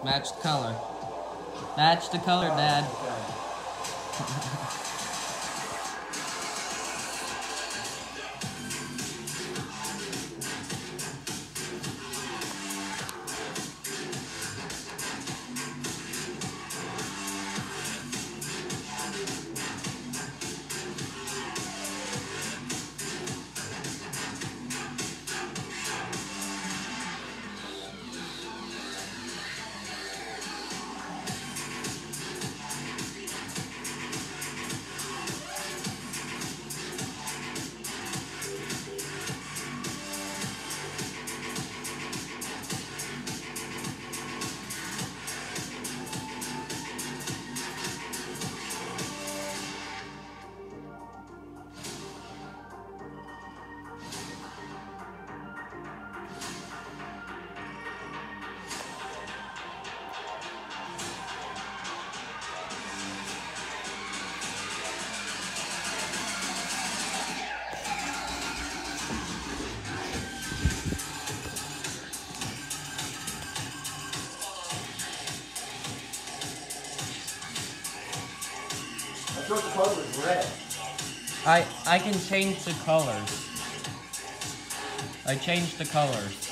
Match the color. Match the color, Dad. I thought the color was red. I can change the colors. I changed the colors.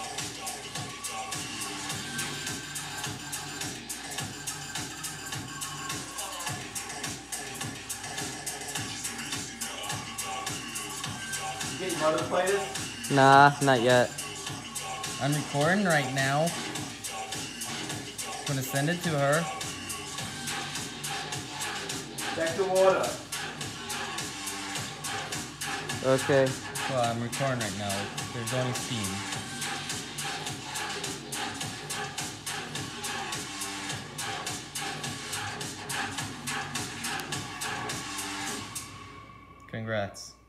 You get your mother to play this? Nah, not yet. I'm recording right now. I'm gonna send it to her. Check the water. Okay. Well, I'm recording right now. There's only steam. Congrats.